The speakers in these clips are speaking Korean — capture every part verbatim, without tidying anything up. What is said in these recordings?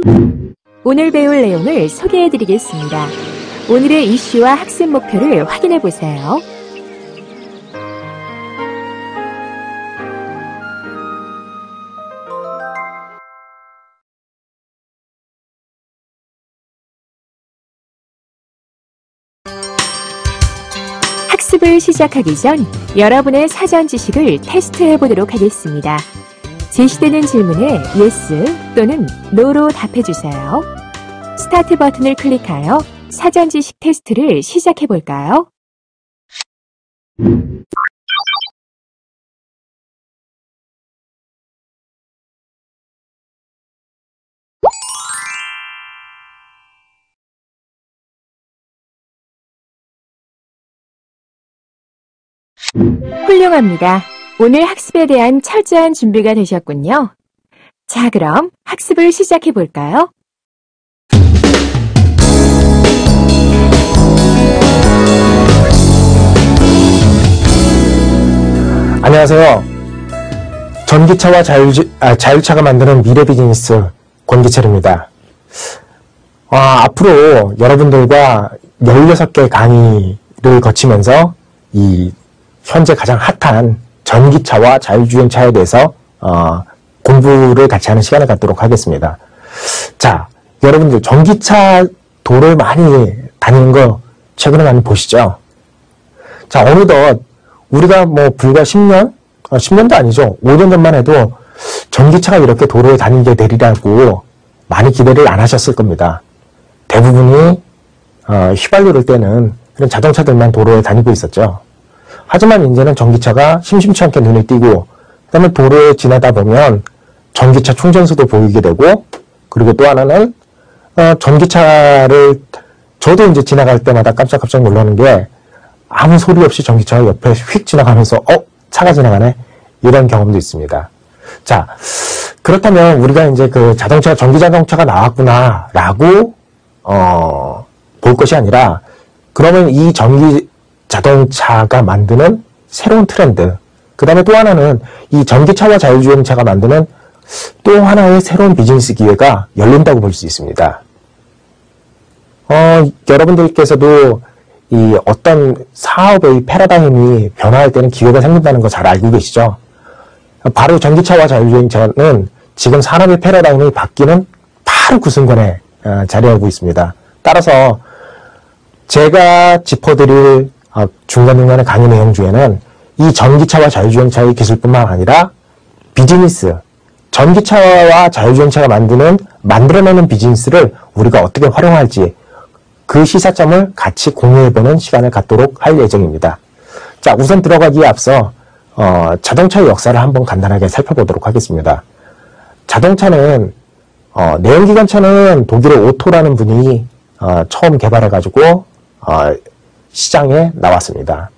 오늘 배울 내용을 소개해 드리겠습니다. 오늘의 이슈와 학습 목표를 확인해 보세요. 학습을 시작하기 전 여러분의 사전 지식을 테스트해 보도록 하겠습니다. 제시되는 질문에 yes 또는 no로 답해 주세요. 스타트 버튼을 클릭하여 사전 지식 테스트를 시작해 볼까요? 훌륭합니다. 오늘 학습에 대한 철저한 준비가 되셨군요. 자, 그럼 학습을 시작해 볼까요? 안녕하세요. 전기차와 자율, 아, 자율차가 만드는 미래 비즈니스 권기철입니다. 아, 앞으로 여러분들과 열여섯 개 강의를 거치면서 이 현재 가장 핫한 전기차와 자율주행차에 대해서 어, 공부를 같이 하는 시간을 갖도록 하겠습니다. 자, 여러분들 전기차 도로를 많이 다니는 거 최근에 많이 보시죠? 자, 어느덧 우리가 뭐 불과 십 년? 어, 십 년도 아니죠. 오 년 전만 해도 전기차가 이렇게 도로에 다니게 되리라고 많이 기대를 안 하셨을 겁니다. 대부분이 어, 휘발유를 떼는 그런 자동차들만 도로에 다니고 있었죠. 하지만 이제는 전기차가 심심치 않게 눈에 띄고, 그 다음에 도로에 지나다 보면 전기차 충전소도 보이게 되고, 그리고 또 하나는 어, 전기차를 저도 이제 지나갈 때마다 깜짝깜짝 놀라는 게 아무 소리 없이 전기차가 옆에 휙 지나가면서 어? 차가 지나가네? 이런 경험도 있습니다. 자, 그렇다면 우리가 이제 그 자동차, 전기자동차가 나왔구나 라고 어, 볼 것이 아니라, 그러면 이 전기 자동차가 만드는 새로운 트렌드, 그 다음에 또 하나는 이 전기차와 자율주행차가 만드는 또 하나의 새로운 비즈니스 기회가 열린다고 볼 수 있습니다. 어, 여러분들께서도 이 어떤 사업의 패러다임이 변화할 때는 기회가 생긴다는 거 잘 알고 계시죠? 바로 전기차와 자율주행차는 지금 산업의 패러다임이 바뀌는 바로 그 순간에 자리하고 있습니다. 따라서 제가 짚어드릴 중간중간의 강의 내용 중에는 이 전기차와 자율주행차의 기술뿐만 아니라 비즈니스, 전기차와 자율주행차가 만드는, 만들어내는 비즈니스를 우리가 어떻게 활용할지 그 시사점을 같이 공유해보는 시간을 갖도록 할 예정입니다. 자, 우선 들어가기에 앞서 어, 자동차의 역사를 한번 간단하게 살펴보도록 하겠습니다. 자동차는 어, 내연기관차는 독일의 오토라는 분이 어, 처음 개발해가지고 어, 시장에 나왔습니다.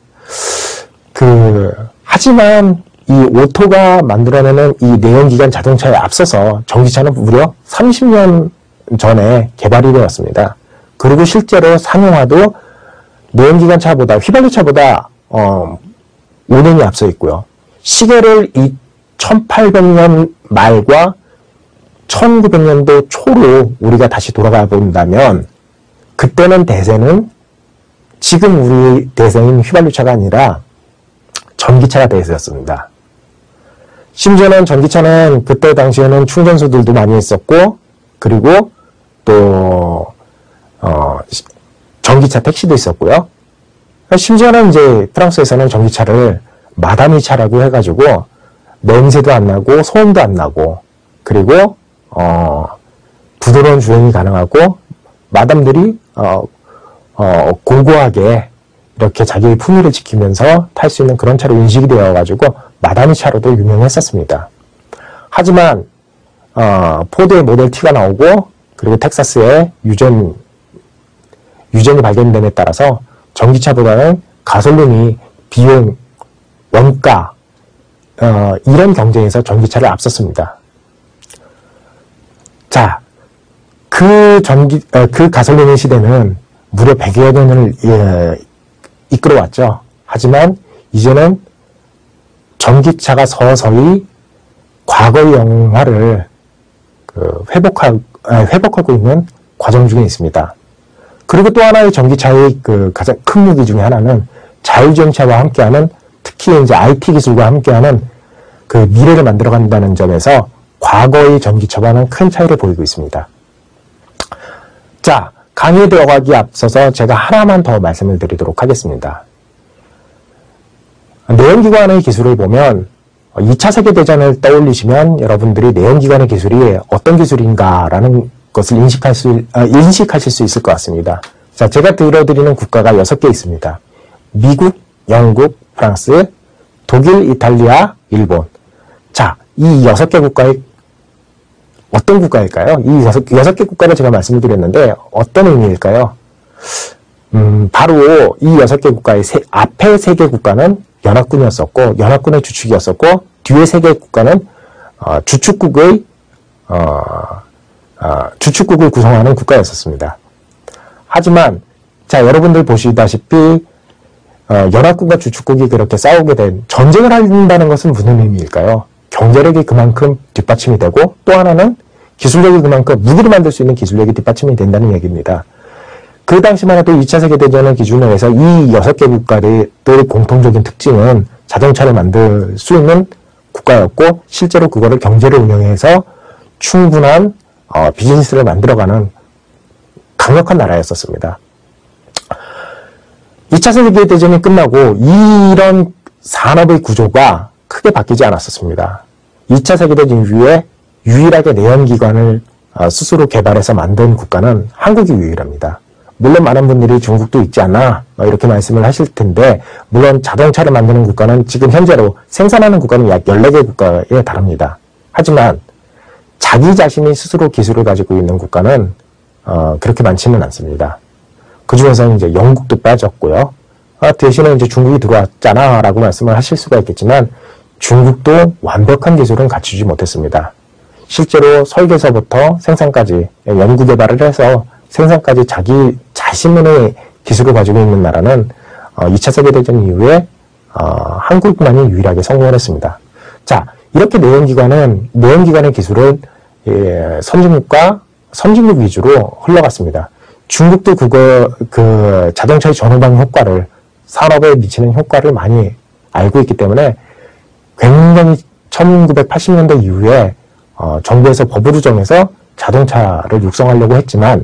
그 하지만 이 오토가 만들어내는 이 내연기관 자동차에 앞서서 전기차는 무려 삼십 년 전에 개발이 되었습니다. 그리고 실제로 상용화도 내연기관차보다, 휘발유차보다 어, 오 년이 앞서 있고요. 시계를 이 천팔백 년 말과 천구백 년도 초로 우리가 다시 돌아가 본다면, 그때는 대세는 지금 우리 대세인 휘발유차가 아니라 전기차가 대세였습니다. 심지어는 전기차는 그때 당시에는 충전소들도 많이 있었고, 그리고 또 어, 전기차 택시도 있었고요. 심지어는 이제 프랑스에서는 전기차를 마다미차라고 해가지고 냄새도 안 나고 소음도 안 나고, 그리고 어, 부드러운 주행이 가능하고 마담들이 어, 어, 고고하게 이렇게 자기의 품위를 지키면서 탈 수 있는 그런 차로 인식이 되어가지고 마다미차로도 유명했었습니다. 하지만 어, 포드의 모델 T가 나오고, 그리고 텍사스의 유전 유전이 발견됨에 따라서 전기차보다는 가솔린이 비용, 원가 어, 이런 경쟁에서 전기차를 앞섰습니다. 자, 그 전기 어, 그 가솔린의 시대는 무려 백여 년을 예, 이끌어왔죠. 하지만 이제는 전기차가 서서히 과거의 영화를 그 회복하, 아, 회복하고 있는 과정 중에 있습니다. 그리고 또 하나의 전기차의 그 가장 큰 무기 중에 하나는 자율주행차와 함께하는, 특히 이제 아이티 기술과 함께하는 그 미래를 만들어간다는 점에서 과거의 전기차와는 큰 차이를 보이고 있습니다. 자, 강의에 들어가기 앞서서 제가 하나만 더 말씀을 드리도록 하겠습니다. 내연기관의 기술을 보면 이 차 세계대전을 떠올리시면 여러분들이 내연기관의 기술이 어떤 기술인가라는 것을 인식할 수, 아, 인식하실 수 있을 것 같습니다. 자, 제가 들어드리는 국가가 여섯 개 있습니다. 미국, 영국, 프랑스, 독일, 이탈리아, 일본. 자, 이 여섯 개 국가의 어떤 국가일까요? 이 여섯, 여섯 개 국가를 제가 말씀을 드렸는데 어떤 의미일까요? 음, 바로 이 여섯 개 국가의 세, 앞에 세 개 국가는 연합군이었었고, 연합군의 주축이었었고, 뒤에 세 개 국가는 어, 주축국의 어, 어, 주축국을 구성하는 국가였었습니다. 하지만 자, 여러분들 보시다시피 어, 연합군과 주축국이 그렇게 싸우게 된, 전쟁을 한다는 것은 무슨 의미일까요? 경제력이 그만큼 뒷받침이 되고, 또 하나는 기술력이 그만큼, 무기를 만들 수 있는 기술력이 뒷받침이 된다는 얘기입니다. 그 당시만 해도 이 차 세계대전을 기준으로 해서 이 여섯 개 국가들의 공통적인 특징은 자동차를 만들 수 있는 국가였고, 실제로 그거를 경제를 운영해서 충분한 어, 비즈니스를 만들어가는 강력한 나라였었습니다. 이 차 세계대전이 끝나고 이런 산업의 구조가 크게 바뀌지 않았었습니다. 이 차 세계대전 이후에 유일하게 내연기관을 스스로 개발해서 만든 국가는 한국이 유일합니다. 물론 많은 분들이 중국도 있지 않나 이렇게 말씀을 하실 텐데, 물론 자동차를 만드는 국가는 지금 현재로 생산하는 국가는 약 열네 개 국가에 달합니다. 하지만 자기 자신이 스스로 기술을 가지고 있는 국가는 어, 그렇게 많지는 않습니다. 그 중에서 이제 영국도 빠졌고요. 아, 대신에 이제 중국이 들어왔잖아 라고 말씀을 하실 수가 있겠지만, 중국도 완벽한 기술은 갖추지 못했습니다. 실제로 설계서부터 생산까지 연구 개발을 해서 생산까지 자기 자신의 기술을 가지고 있는 나라는 어, 이 차 세계대전 이후에 어, 한국만이 유일하게 성공을 했습니다. 자, 이렇게 내연기관은, 내연기관의 기술은 예, 선진국과 선진국 위주로 흘러갔습니다. 중국도 그거, 그 자동차의 전후방 효과를, 산업에 미치는 효과를 많이 알고 있기 때문에 굉장히 천구백팔십 년대 이후에 어, 정부에서 법으로 정해서 자동차를 육성하려고 했지만,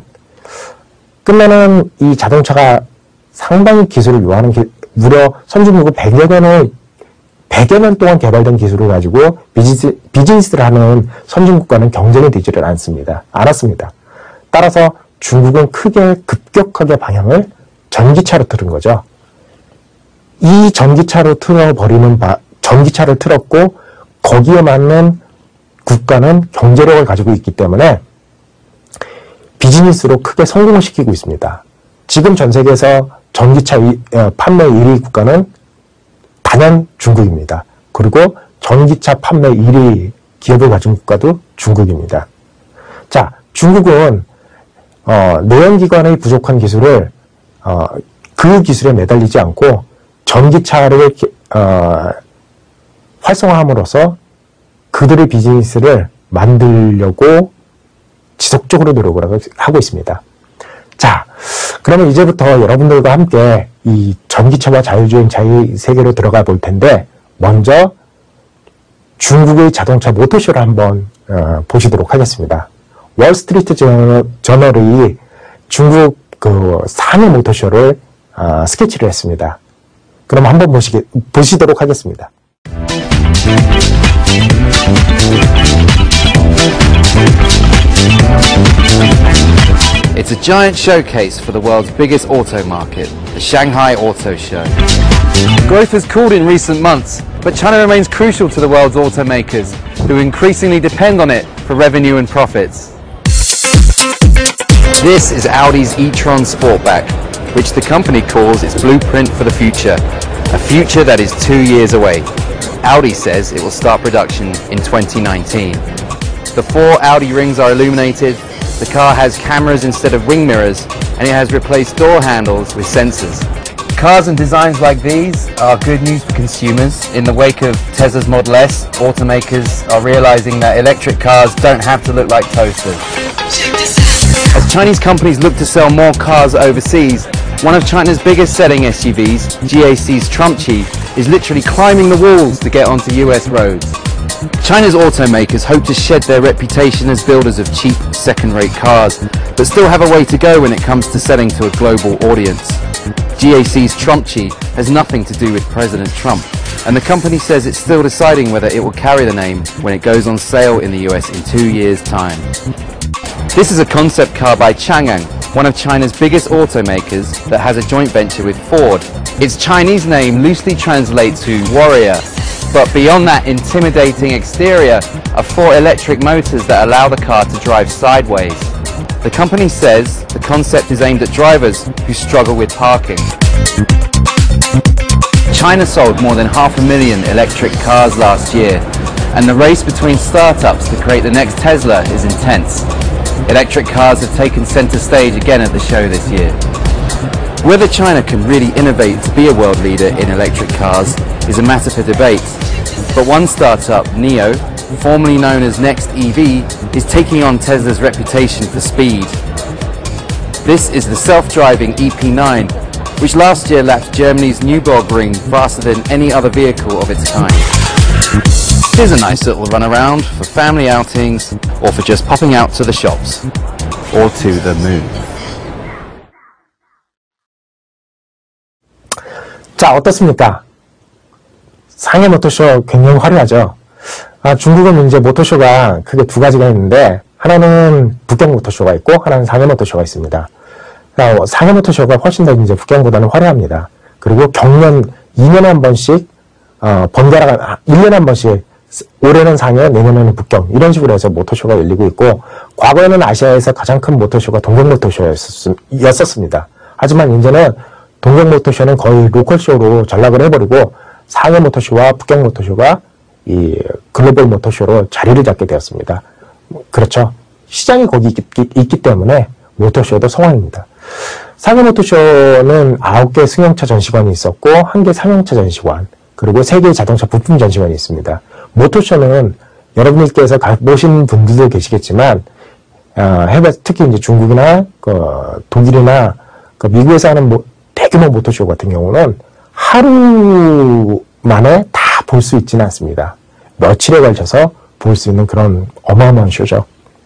끝내는 이 자동차가 상당히 기술을 요하는, 기, 무려 선진국은 백여 년을, 백여 년 동안 개발된 기술을 가지고 비즈니스, 비즈니스를 하는 선진국과는 경쟁이 되지를 않습니다. 않았습니다. 따라서 중국은 크게 급격하게 방향을 전기차로 틀은 거죠. 이 전기차로 틀어버리는 바, 전기차를 틀었고, 거기에 맞는 국가는 경제력을 가지고 있기 때문에 비즈니스로 크게 성공을 시키고 있습니다. 지금 전 세계에서 전기차 이, 어, 판매 일 위 국가는 단연 중국입니다. 그리고 전기차 판매 일 위 기업을 가진 국가도 중국입니다. 자, 중국은 어, 내연기관의 부족한 기술을 어, 그 기술에 매달리지 않고 전기차를 어, 활성화함으로써 그들의 비즈니스를 만들려고 지속적으로 노력을 하고 있습니다. 자, 그러면 이제부터 여러분들과 함께 이 전기차와 자율주행차의 세계로 들어가 볼 텐데, 먼저 중국의 자동차 모터쇼를 한번 어, 보시도록 하겠습니다. 월스트리트 저널, 저널의 중국 그 상해 모터쇼를 어, 스케치를 했습니다. 그럼 한번 보시게, 보시도록 하겠습니다. It's a giant showcase for the world's biggest auto market, the Shanghai Auto Show. Growth has cooled in recent months, but China remains crucial to the world's automakers, who increasingly depend on it for revenue and profits. This is Audi's e-tron Sportback, which the company calls its blueprint for the future, a future that is two years away. Audi says it will start production in twenty nineteen. The four Audi rings are illuminated, the car has cameras instead of wing mirrors, and it has replaced door handles with sensors. Cars and designs like these are good news for consumers. In the wake of Tesla's Model S, automakers are realizing that electric cars don't have to look like toasters. As Chinese companies look to sell more cars overseas, one of China's biggest selling S U Vs, G A C's Trumpchi, is literally climbing the walls to get onto U S roads. China's automakers hope to shed their reputation as builders of cheap, second-rate cars, but still have a way to go when it comes to selling to a global audience. G A C's Trumpchi has nothing to do with President Trump, and the company says it's still deciding whether it will carry the name when it goes on sale in the U S in two years' time. This is a concept car by Changan, one of China's biggest automakers that has a joint venture with Ford. Its Chinese name loosely translates to warrior, but beyond that intimidating exterior are four electric motors that allow the car to drive sideways. The company says the concept is aimed at drivers who struggle with parking. China sold more than half a million electric cars last year, and the race between startups to create the next Tesla is intense. Electric cars have taken center stage again at the show this year. Whether China can really innovate to be a world leader in electric cars is a matter for debate, but one startup, NIO, formerly known as Next E V, is taking on Tesla's reputation for speed. This is the self-driving E P nine, which last year lapped Germany's Nürburgring faster than any other vehicle of its kind. Here's a nice little run around for family outings or for just popping out to the shops or to the moon. 자, 어떻습니까? 상해 모터쇼 굉장히 화려하죠. 아, 중국은 이제 모터쇼가 크게 두 가지가 있는데, 하나는 북경 모터쇼가 있고, 하나는 상해 모터쇼가 있습니다. 아, 상해 모터쇼가 훨씬 더 이제 북경보다는 화려합니다. 그리고 경년, 이 년에 한 번씩, 어, 번갈아가, 일 년에 한 번씩, 올해는 상해, 내년에는 북경, 이런 식으로 해서 모터쇼가 열리고 있고, 과거에는 아시아에서 가장 큰 모터쇼가 동경 모터쇼였었습니다. 하지만 이제는 동경 모터쇼는 거의 로컬쇼로 전락을 해버리고, 상해 모터쇼와 북경 모터쇼가 이 글로벌 모터쇼로 자리를 잡게 되었습니다. 그렇죠. 시장이 거기 있기, 있기 때문에 모터쇼도 성황입니다. 상해 모터쇼는 아홉 개 승용차 전시관이 있었고, 한 개 상용차 전시관, 그리고 세 개의 자동차 부품 전시관이 있습니다. 모터쇼는 여러분들께서 가보신 분들도 계시겠지만, 어, 해외, 특히 이제 중국이나, 그, 독일이나, 그 미국에서 하는 모, 대규모 모터쇼 같은 경우는 하루 만에 다 볼 수 있지는 않습니다. 며칠에 걸쳐서 볼 수 있는 그런 어마어마한 쇼죠.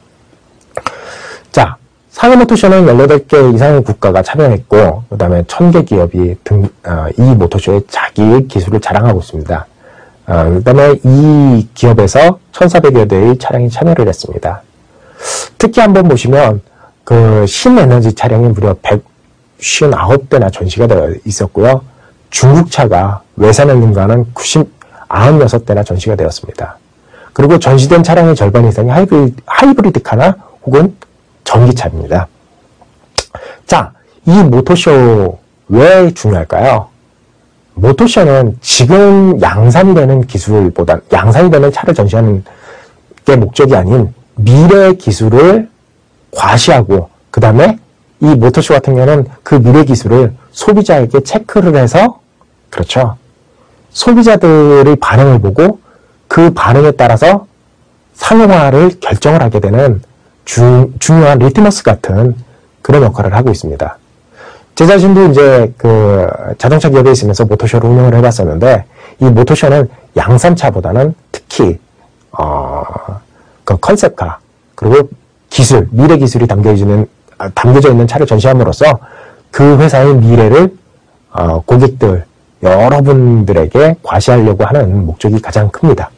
자, 상해 모터쇼는 열여덟 개 이상의 국가가 참여했고, 그 다음에 천 개 기업이 등, 어, 이 모터쇼에 자기의 기술을 자랑하고 있습니다. 어, 그 다음에 이 기업에서 천사백여 대의 차량이 참여를 했습니다. 특히 한번 보시면, 그, 신에너지 차량이 무려 백오십구 대나 전시가 되어 있었고요. 중국 차가 외산을 능가하는 구십구 대나 전시가 되었습니다. 그리고 전시된 차량의 절반 이상이 하이브리드, 하이브리드카나 혹은 전기차입니다. 자, 이 모터쇼 왜 중요할까요? 모터쇼는 지금 양산이 되는 기술보다, 양산이 되는 차를 전시하는 게 목적이 아닌 미래 기술을 과시하고, 그 다음에 이 모터쇼 같은 경우는 그 미래 기술을 소비자에게 체크를 해서, 그렇죠. 소비자들의 반응을 보고 그 반응에 따라서 상용화를 결정을 하게 되는 주, 중요한 리트머스 같은 그런 역할을 하고 있습니다. 제 자신도 이제 그 자동차 기업에 있으면서 모터쇼를 운영을 해봤었는데, 이 모터쇼는 양산차보다는 특히, 어, 그 컨셉카, 그리고 기술, 미래 기술이 담겨져 있는, 담겨져 있는 차를 전시함으로써 그 회사의 미래를, 어, 고객들, 여러분들에게 과시하려고 하는 목적이 가장 큽니다.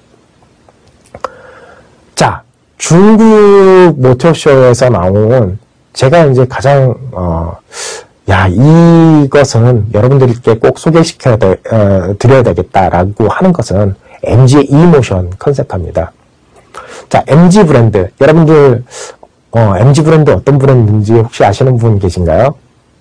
자, 중국 모터쇼에서 나온 제가 이제 가장 어, 야 이것은 여러분들께 꼭 소개시켜 어, 드려야 되겠다라고 하는 것은 엠지의 eMotion 컨셉카입니다. 자, 엠지 브랜드, 여러분들 어, 엠지 브랜드 어떤 브랜드인지 혹시 아시는 분 계신가요?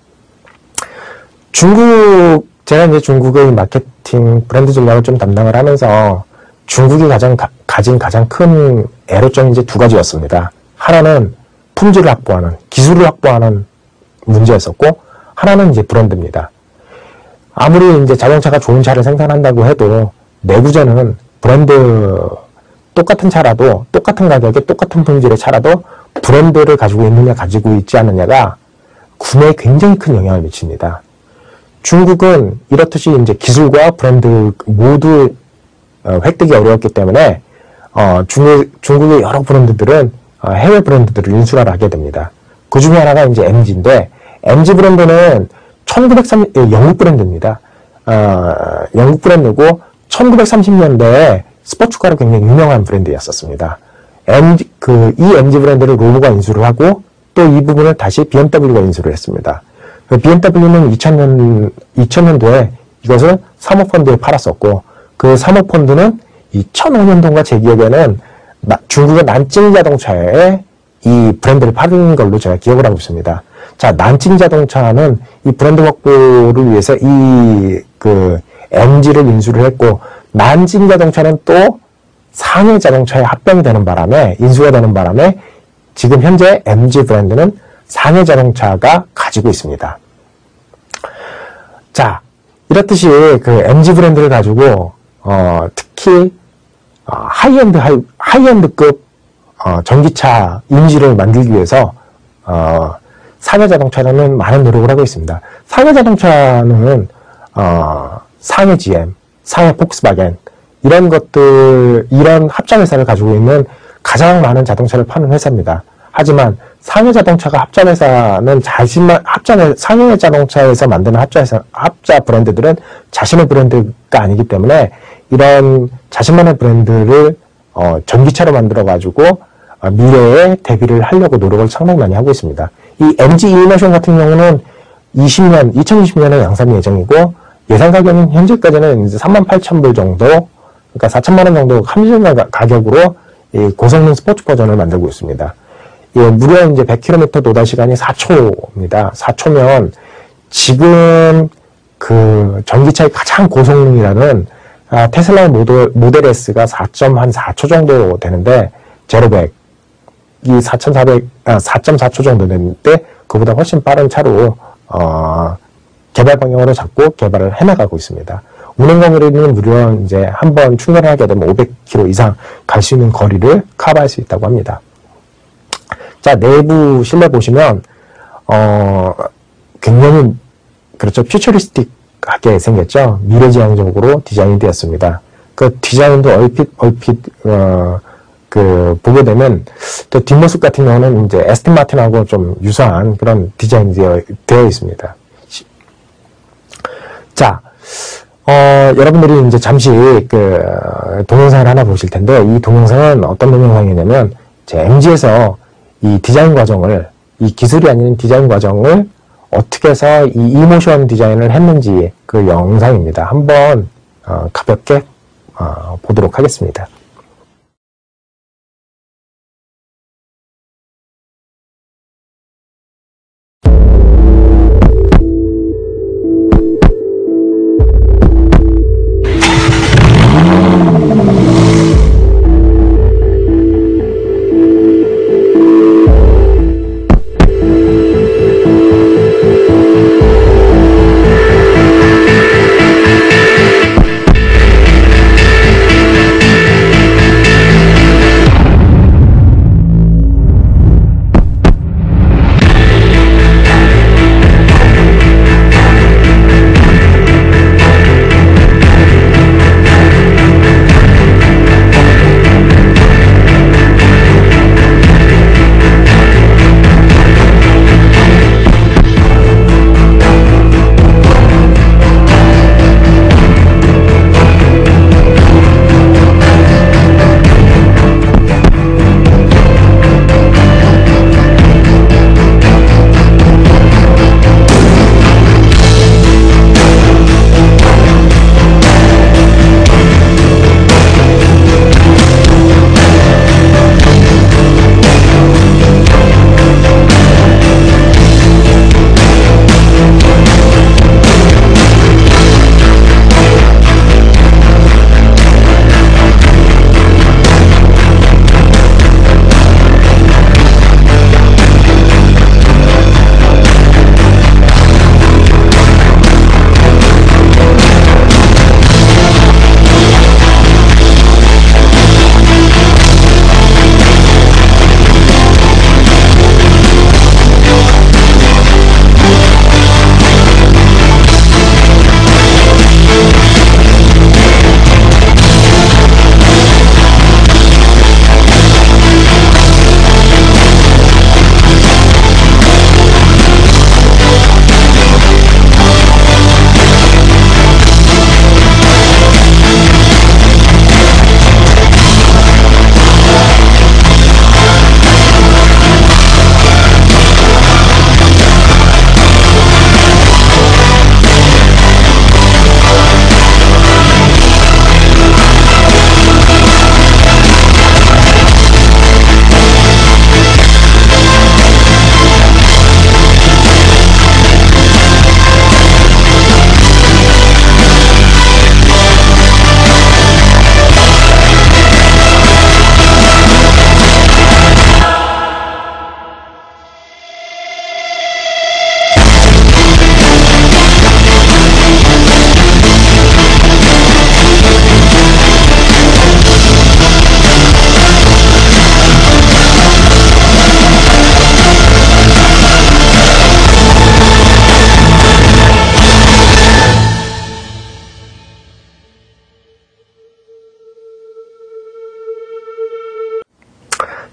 중국 제가 이제 중국의 마케팅 브랜드 전략을 좀 담당을 하면서 중국이 가장 가, 가진 가장 큰 애로점이 이제 두 가지였습니다. 하나는 품질을 확보하는, 기술을 확보하는 문제였었고, 하나는 이제 브랜드입니다. 아무리 이제 자동차가 좋은 차를 생산한다고 해도 내구재는 브랜드 똑같은 차라도 똑같은 가격에 똑같은 품질의 차라도 브랜드를 가지고 있느냐 가지고 있지 않느냐가 구매에 굉장히 큰 영향을 미칩니다. 중국은 이렇듯이 이제 기술과 브랜드 모두 어, 획득이 어려웠기 때문에 어, 중국, 중국의 여러 브랜드들은 어, 해외 브랜드들을 인수를 하게 됩니다. 그 중에 하나가 이제 엠지인데 엠지 브랜드는 천구백삼십 영국 브랜드입니다. 어, 영국 브랜드고 천구백삼십 년대에 스포츠카로 굉장히 유명한 브랜드였었습니다. 엠지, 그, 이 엠지 브랜드를 로보가 인수를 하고 또 이 부분을 다시 비엠더블유가 인수를 했습니다. 비엠더블유는 이천 년, 이천 년도에 이것을 사모펀드에 팔았었고 그 사모펀드는 이천오 년도인가 제 기억에는 나, 중국의 난징 자동차에 이 브랜드를 파는 걸로 제가 기억을 하고 있습니다. 자, 난징 자동차는 이 브랜드 확보를 위해서 이 그 엠지를 인수를 했고 난징 자동차는 또 상해 자동차에 합병이 되는 바람에 인수가 되는 바람에 지금 현재 엠지 브랜드는 상해 자동차가 가지고 있습니다. 자, 이렇듯이 그 엠지 브랜드를 가지고 어, 특히 어, 하이엔드 하이, 하이엔드급 어, 전기차 이미지를 만들기 위해서 어, 상해 자동차는 많은 노력을 하고 있습니다. 상해 자동차는 어, 상해 지엠, 상해 폭스바겐 이런 것들, 이런 합작 회사를 가지고 있는 가장 많은 자동차를 파는 회사입니다. 하지만 상해 자동차가 합작 회사는 자신만 합작 상해 자동차에서 만드는 합작 회사, 합작 브랜드들은 자신의 브랜드가 아니기 때문에 이런 자신만의 브랜드를 어, 전기차로 만들어 가지고 어, 미래에 대비를 하려고 노력을 상당히 많이 하고 있습니다. 이 엠지 이노션 같은 경우는 이십 년, 이천이십 년에 양산 예정이고 예상 가격은 현재까지는 이제 삼만 팔천 불 정도, 그러니까 사천만 원 정도 합리적 가격으로 이 고성능 스포츠 버전을 만들고 있습니다. 예, 무려 이제 백 킬로미터 도달 시간이 사 초입니다. 사 초면 지금 그 전기차의 가장 고성능이라는 아, 테슬라의 모델, 모델 S가 사 점 사 초 정도 되는데 제로백 이 사천사백, 아, 사 점 사 초 정도 되는데 그보다 훨씬 빠른 차로 어, 개발 방향으로 잡고 개발을 해나가고 있습니다. 운행 거리는 무려 이제 한번 충전을 하게 되면 오백 킬로미터 이상 갈 수 있는 거리를 커버할 수 있다고 합니다. 자, 내부 실내 보시면 어, 굉장히 그렇죠, 퓨처리스틱하게 생겼죠. 미래지향적으로 디자인이 되었습니다. 그 디자인도 얼핏 얼핏 어, 그 보게 되면 또 뒷모습 같은 경우는 이제 에스튼 마틴하고 좀 유사한 그런 디자인이 되어, 되어 있습니다. 자, 어, 여러분들이 이제 잠시 그 동영상을 하나 보실 텐데 이 동영상은 어떤 동영상이냐면 제 엠지에서 이 디자인 과정을, 이 기술이 아닌 디자인 과정을 어떻게 해서 이 이모션 디자인을 했는지 그 영상입니다. 한번 어, 가볍게 어, 보도록 하겠습니다.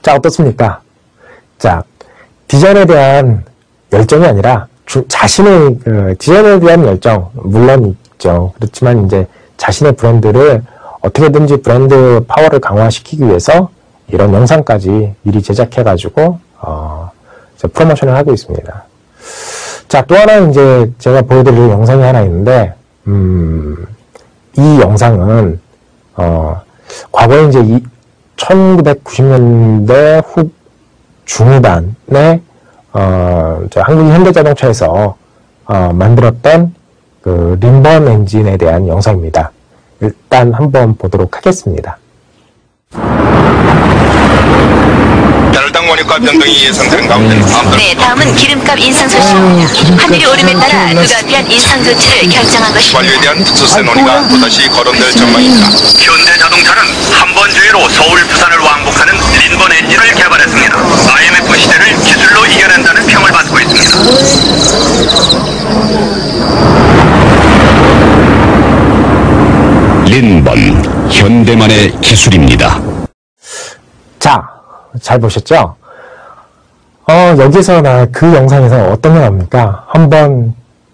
자, 어떻습니까? 자, 디자인에 대한 열정이 아니라 주, 자신의 그 디자인에 대한 열정 물론 있죠. 그렇지만 이제 자신의 브랜드를 어떻게든지 브랜드 파워를 강화시키기 위해서 이런 영상까지 미리 제작해가지고 어, 프로모션을 하고 있습니다. 자, 또 하나 이제 제가 보여드릴 영상이 하나 있는데 음, 이 영상은 어, 과거에 이제 이 천구백구십 년대 후 중후반에 어, 저 한국 현대자동차에서 어, 만들었던 그 림번 엔진에 대한 영상입니다. 일단 한번 보도록 하겠습니다. 배럴당 원유값 변동이 예상되는 가운데 다음 네, 다음은 기름값 인상 소식입니다. 하늘이 오름에 따라 불가피한 인상 조치를 결정한 것입니다. 관료에 대한 특수세 논의가 또다시 거론될 전망입니다. 현대자동차는 한번주의로 서울, 부산을 왕복하는 린번 엔진을 개발했습니다. 아이엠에프 시대를 기술로 이겨낸다는 평을 받고 있습니다. 린번, 현대만의 기술입니다. 자, 잘 보셨죠? 어, 여기서 나 그 영상에서 어떤 게 나옵니까? 한번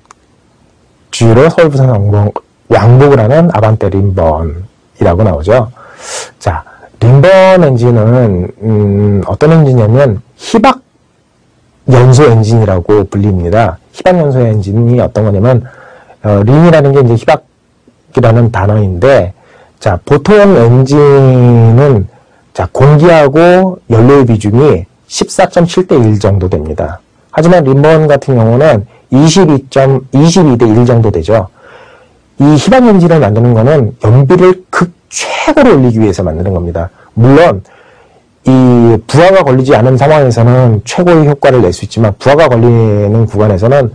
주로 서울, 부산 왕복, 왕복을 하는 아반떼 린번이라고 나오죠. 자, 린번 엔진은 음, 어떤 엔진이냐면 희박 연소 엔진이라고 불립니다. 희박 연소 엔진이 어떤 거냐면 어, 린이라는 게 이제 희박이라는 단어인데, 자, 보통 엔진은 자, 공기하고 연료의 비중이 십사 점 칠 대 일 정도 됩니다. 하지만 린번 같은 경우는 이십이 점 이십이 대 일 정도 되죠. 이 희박 엔진을 만드는 거는 연비를 극최고로 올리기 위해서 만드는 겁니다. 물론 이 부하가 걸리지 않은 상황에서는 최고의 효과를 낼 수 있지만 부하가 걸리는 구간에서는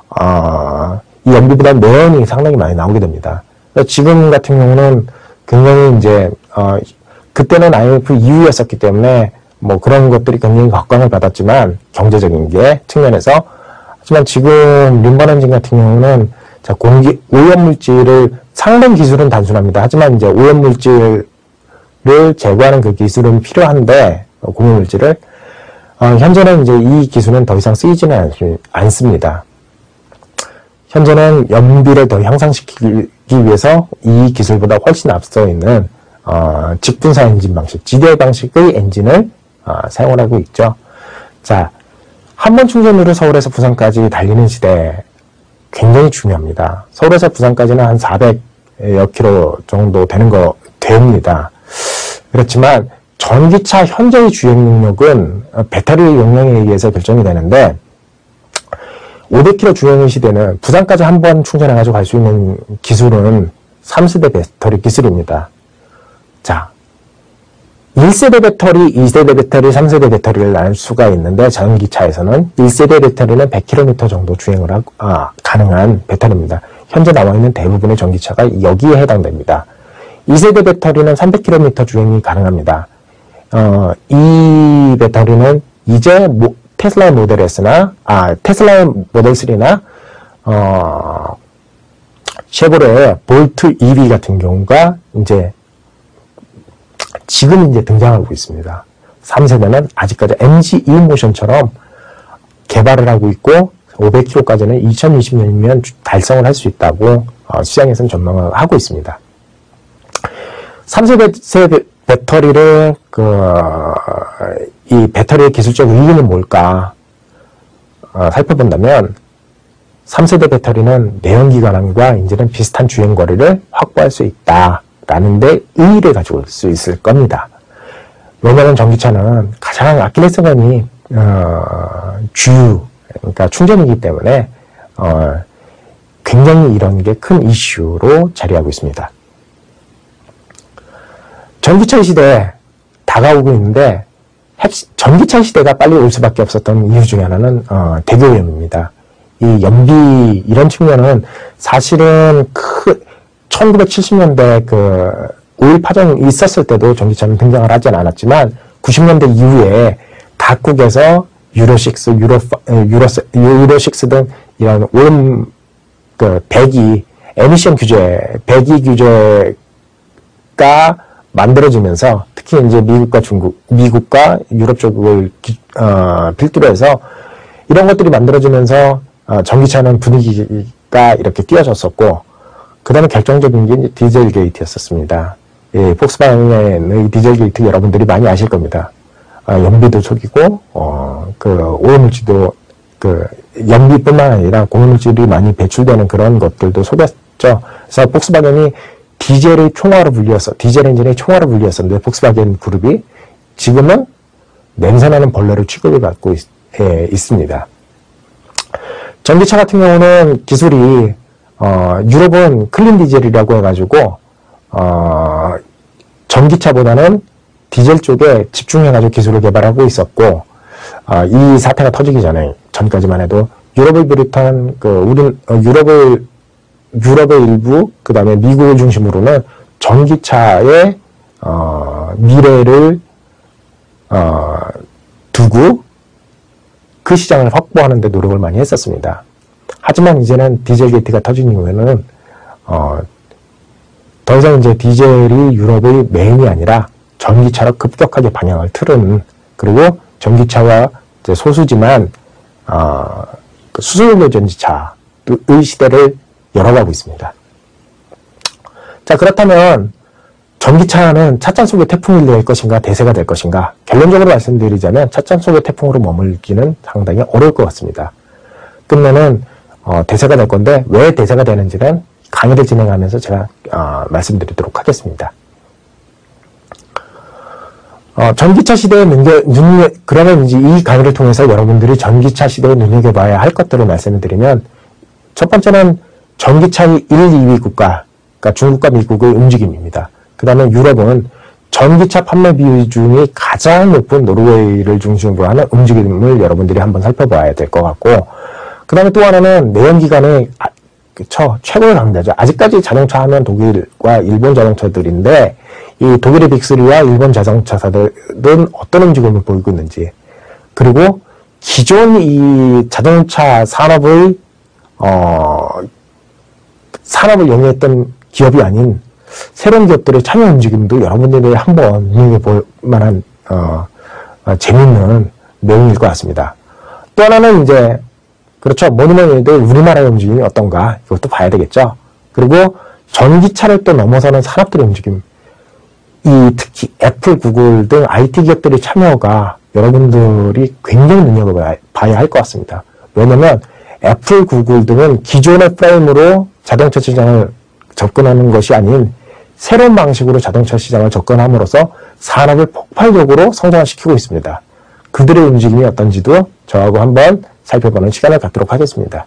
어, 이 연비보다 내연이 상당히 많이 나오게 됩니다. 지금 같은 경우는 굉장히 이제 어, 그때는 아이엠에프 이후였었기 때문에 뭐 그런 것들이 굉장히 각광을 받았지만 경제적인 게 측면에서, 하지만 지금 린번 엔진 같은 경우는 자, 공기 오염물질을 상당 기술은 단순합니다. 하지만 이제 오염물질을 제거하는 그 기술은 필요한데 공유물질을 어, 현재는 이제 이 기술은 더 이상 쓰이지는 않, 않습니다. 현재는 연비를 더 향상시키기 위해서 이 기술보다 훨씬 앞서 있는 어, 직분사 엔진 방식, 지디아이 방식의 엔진을 어, 사용을 하고 있죠. 자, 한 번 충전으로 서울에서 부산까지 달리는 시대 굉장히 중요합니다. 서울에서 부산까지는 한 사백여 킬로 정도 되는 거 됩니다. 그렇지만 전기차 현재의 주행 능력은 배터리 용량에 의해서 결정이 되는데 오백 킬로 주행의 시대는 부산까지 한 번 충전해가지고 갈 수 있는 기술은 삼 세대 배터리 기술입니다. 자, 일 세대 배터리, 이 세대 배터리, 삼 세대 배터리를 나눌 수가 있는데 전기차에서는 일 세대 배터리는 백 킬로미터 정도 주행을 하고, 아, 가능한 배터리입니다. 현재 나와 있는 대부분의 전기차가 여기에 해당됩니다. 이 세대 배터리는 삼백 킬로미터 주행이 가능합니다. 어, 이 배터리는 이제 모, 테슬라 모델 S나, 아, 테슬라 모델 쓰리나, 어, 쉐보레 볼트 이비 같은 경우가 이제 지금 이제 등장하고 있습니다. 삼 세대는 아직까지 엠지 이모션처럼 개발을 하고 있고 오백 킬로미터까지는 이천이십 년이면 달성을 할 수 있다고 어, 시장에서는 전망을 하고 있습니다. 삼 세대 배터리를 그, 이 배터리의 기술적 의의는 뭘까 어, 살펴본다면 삼 세대 배터리는 내연기관함과 이제는 비슷한 주행거리를 확보할 수 있다 라는 데 의의를 가지고 올 수 있을 겁니다. 왜냐하면 전기차는 가장 아킬레스건이 어, 주유, 그러니까 충전이기 때문에 어, 굉장히 이런 게 큰 이슈로 자리하고 있습니다. 전기차 시대에 다가오고 있는데 전기차 시대가 빨리 올 수밖에 없었던 이유 중에 하나는 어, 대기오염입니다. 이 연비 이런 측면은 사실은 크 천구백칠십 년대 그 오일 파동이 있었을 때도 전기차는 등장을 하진 않았지만 구십 년대 이후에 각국에서 유로 육, 유로, 유로, 유로 육 등 이런 오염 그 배기 에미션 규제, 배기 규제가 만들어지면서 특히 이제 미국과 중국, 미국과 유럽 쪽을 기, 어, 필두로 해서 이런 것들이 만들어지면서 어, 전기차는 분위기가 이렇게 띄어졌었고, 그 다음에 결정적인 게 이제 디젤 게이트였었습니다. 예, 폭스바겐의 디젤 게이트 여러분들이 많이 아실 겁니다. 어, 연비도 속이고, 어, 그 오염물질도 그 연비뿐만 아니라 공해물질이 많이 배출되는 그런 것들도 속였죠. 그래서 폭스바겐이 디젤의 총화로 불리었어. 디젤 엔진의 총화로 불리었었는데 폭스바겐 그룹이 지금은 냄새나는 벌레로 취급을 받고 있, 예, 있습니다. 전기차 같은 경우는 기술이 어, 유럽은 클린 디젤이라고 해가지고 어, 전기차보다는 디젤 쪽에 집중해가지고 기술을 개발하고 있었고, 어, 이 사태가 터지기 전에 전까지만 해도 유럽을 비롯한 그 우리 어, 유럽을 유럽의 일부, 그 다음에 미국을 중심으로는 전기차의, 어, 미래를, 어, 두고 그 시장을 확보하는 데 노력을 많이 했었습니다. 하지만 이제는 디젤 게이트가 터진 이후에는, 어, 더 이상 이제 디젤이 유럽의 메인이 아니라 전기차로 급격하게 방향을 틀은, 그리고 전기차와 이제 소수지만, 어, 그 수소연료 전지차의 시대를 열어가고 있습니다. 자, 그렇다면 전기차는 찻잔 속의 태풍이 될 것인가 대세가 될 것인가, 결론적으로 말씀드리자면 찻잔 속의 태풍으로 머물기는 상당히 어려울 것 같습니다. 끝내는 어, 대세가 될 건데 왜 대세가 되는지는 강의를 진행하면서 제가 어, 말씀드리도록 하겠습니다. 어, 전기차 시대의 눈여, 눈여, 그러면 이제 이 강의를 통해서 여러분들이 전기차 시대에 눈여겨봐야 할 것들을 말씀을 드리면, 첫 번째는 전기차의 일, 이 위 국가, 그러니까 중국과 미국의 움직임입니다. 그 다음에 유럽은 전기차 판매 비중이 가장 높은 노르웨이를 중심으로 하는 움직임을 여러분들이 한번 살펴봐야 될 것 같고, 그 다음에 또 하나는 내연기관의 아, 그쵸, 최고의 강자죠. 아직까지 자동차 하면 독일과 일본 자동차들인데, 이 독일의 빅쓰리와 일본 자동차사들은 어떤 움직임을 보이고 있는지, 그리고 기존 이 자동차 산업의 어, 산업을 영위했던 기업이 아닌 새로운 기업들의 참여 움직임도 여러분들이 한번 눈여겨볼 만한 어, 어, 재밌는 내용일 것 같습니다. 또 하나는 이제 그렇죠, 뭐니 뭐니 해도 우리나라의 움직임이 어떤가 이것도 봐야 되겠죠. 그리고 전기차를 또 넘어서는 산업들의 움직임, 이 특히 애플, 구글 등 아이티 기업들의 참여가 여러분들이 굉장히 눈여겨봐야 할 것 같습니다. 왜냐면 애플, 구글 등은 기존의 프레임으로 자동차 시장을 접근하는 것이 아닌 새로운 방식으로 자동차 시장을 접근함으로써 산업을 폭발적으로 성장시키고 있습니다. 그들의 움직임이 어떤지도 저하고 한번 살펴보는 시간을 갖도록 하겠습니다.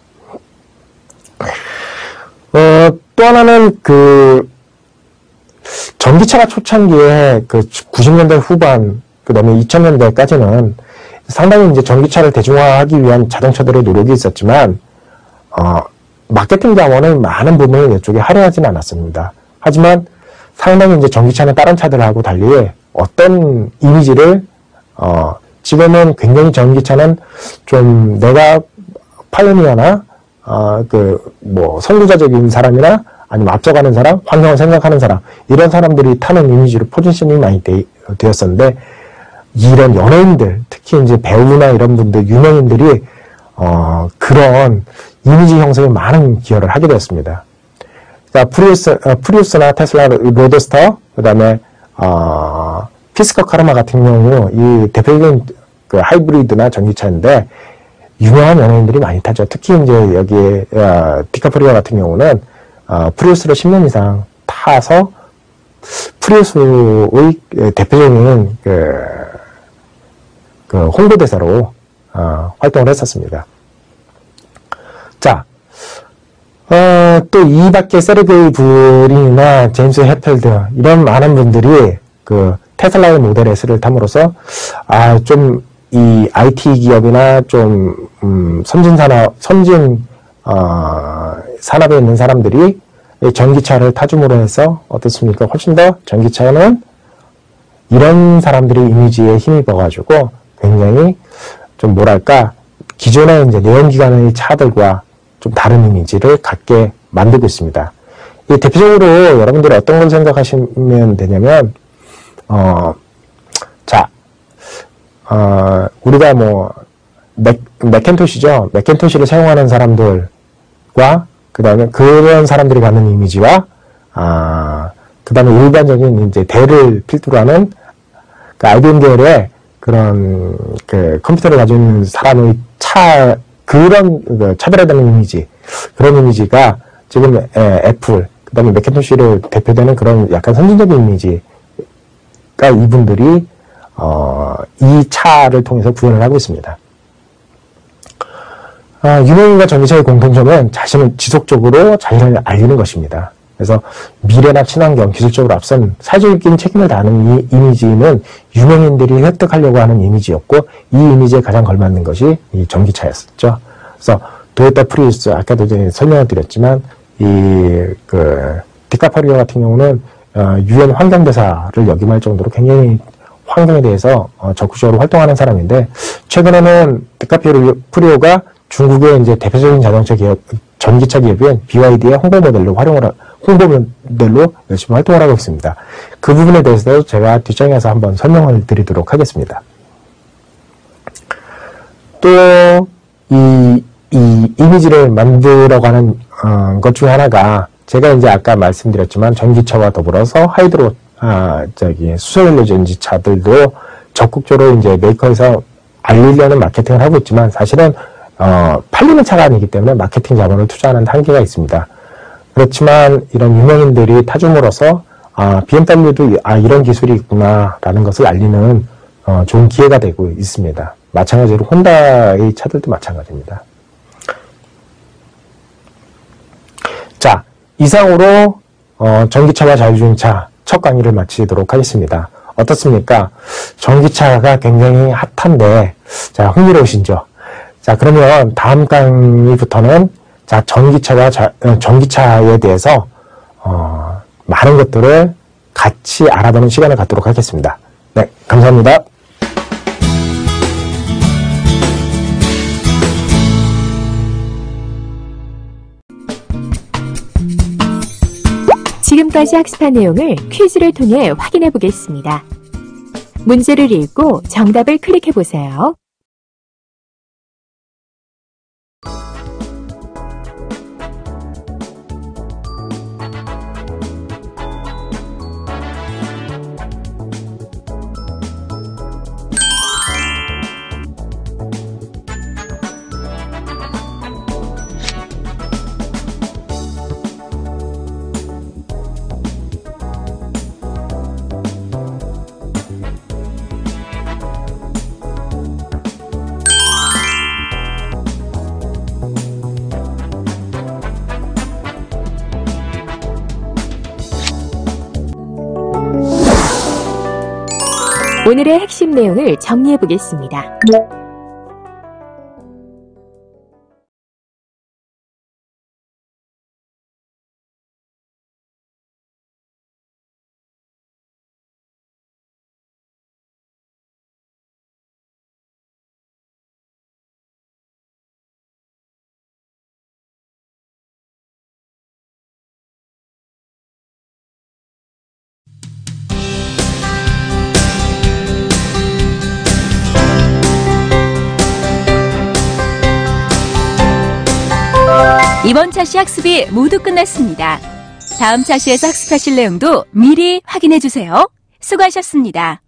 어, 또 하나는 그 전기차가 초창기에 그 구십 년대 후반, 그 다음에 이천 년대까지는 상당히 이제 전기차를 대중화하기 위한 자동차들의 노력이 있었지만, 어, 마케팅 자원은 많은 부분을 이쪽에 할애하지는 않았습니다. 하지만 상당히 이제 전기차는 다른 차들하고 달리 어떤 이미지를, 어, 지금은 굉장히 전기차는 좀 내가 파이오니어나, 어, 그, 뭐, 선구자적인 사람이나 아니면 앞서가는 사람, 환경을 생각하는 사람, 이런 사람들이 타는 이미지로 포지셔닝이 많이 되, 되었었는데, 이런 연예인들, 특히 이제 배우나 이런 분들, 유명인들이, 어, 그런 이미지 형성에 많은 기여를 하게 되었습니다. 그러니까 프리우스, 어, 프리우스나 테슬라 로드스터, 그 다음에, 어, 피스커 카르마 같은 경우, 이 대표적인 그 하이브리드나 전기차인데, 유명한 연예인들이 많이 타죠. 특히 이제 여기에, 어, 디카프리오 같은 경우는, 어, 프리우스를 십 년 이상 타서, 프리우스의 대표적인 그, 그 홍보대사로 어, 활동을 했었습니다. 자, 어, 또 이 밖에 세르게이 브린이나 제임스 해펠드 이런 많은 분들이 그 테슬라의 모델 S를 탐으로써 아, 좀 이 아이티 기업이나 좀 음, 선진 산업, 선진 어, 산업에 있는 사람들이 전기차를 타줌으로 해서 어떻습니까? 훨씬 더 전기차는 이런 사람들의 이미지에 힘입어가지고 굉장히 좀 뭐랄까 기존의 이제 내연기관의 차들과 좀 다른 이미지를 갖게 만들고 있습니다. 이 대표적으로 여러분들이 어떤 걸 생각하시면 되냐면 어 어, 우리가 뭐, 맥, 맥켄토시죠. 맥켄토시를 사용하는 사람들과, 그 다음에 그런 사람들이 갖는 이미지와, 아, 그 다음에 일반적인 이제 델을 필두로 하는, 그 아이비엠 계열의 그런, 그 컴퓨터를 가진 사람의 차, 그런, 그 차별화되는 이미지, 그런 이미지가 지금 에, 애플, 그 다음에 맥켄토시를 대표되는 그런 약간 선진적인 이미지가 이분들이, 어, 이 차를 통해서 구현을 하고 있습니다. 아, 유명인과 전기차의 공통점은 자신을 지속적으로 자신을 알리는 것입니다. 그래서 미래나 친환경, 기술적으로 앞선 사회적인 책임을 다하는 이 이미지는 유명인들이 획득하려고 하는 이미지였고, 이 이미지에 가장 걸맞는 것이 이 전기차였었죠. 그래서 도요타 프리우스, 아까도 이제 설명을 드렸지만, 이, 그, 디카프리오 같은 경우는, 어, 유엔 환경대사를 역임할 정도로 굉장히 환경에 대해서 어, 적극적으로 활동하는 사람인데, 최근에는 디카프리오가 중국의 이제 대표적인 자동차 기업, 전기차 기업인 비와이디의 홍보 모델로 활용을, 홍보 모델로 열심히 활동을 하고 있습니다. 그 부분에 대해서도 제가 뒷장에서 한번 설명을 드리도록 하겠습니다. 또, 이, 이 이미지를 만들어가는, 어, 것 중에 하나가, 제가 이제 아까 말씀드렸지만, 전기차와 더불어서 하이드로, 아, 저기, 수소연료 전지차들도 적극적으로 이제 메이커에서 알리려는 마케팅을 하고 있지만, 사실은 어, 팔리는 차가 아니기 때문에 마케팅 자본을 투자하는 한계가 있습니다. 그렇지만 이런 유명인들이 타줌으로써 아, 비엠더블유도 아, 이런 기술이 있구나라는 것을 알리는 어, 좋은 기회가 되고 있습니다. 마찬가지로 혼다의 차들도 마찬가지입니다. 자, 이상으로 어, 전기차와 자율주행차 첫 강의를 마치도록 하겠습니다. 어떻습니까? 전기차가 굉장히 핫한데, 자, 흥미로우신죠? 자, 그러면 다음 강의부터는 자, 전기차와 자, 전기차에 대해서 어, 많은 것들을 같이 알아보는 시간을 갖도록 하겠습니다. 네, 감사합니다. 지금까지 학습한 내용을 퀴즈를 통해 확인해 보겠습니다. 문제를 읽고 정답을 클릭해 보세요. 오늘의 핵심 내용을 정리해 보겠습니다. 이번 차시 학습이 모두 끝났습니다. 다음 차시에서 학습하실 내용도 미리 확인해 주세요. 수고하셨습니다.